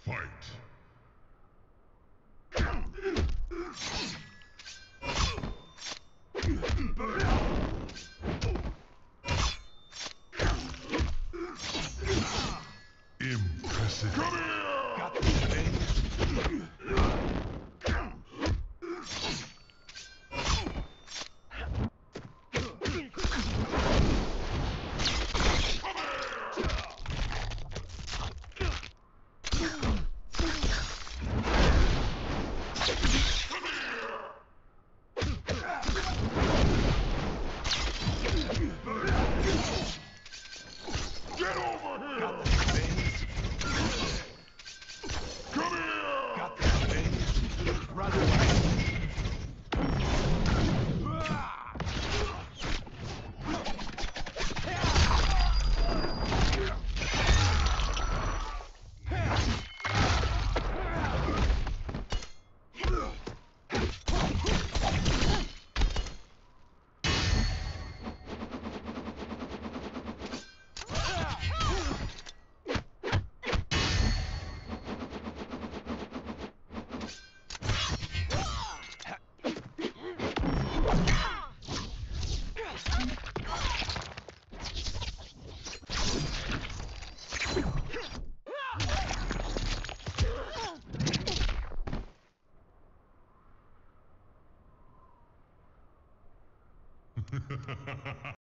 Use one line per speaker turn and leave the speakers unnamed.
Fight! Impressive. Come here! Got this thing? Get over here! Got this thing? Come here! Got this thing? Run away! Ha ha ha ha!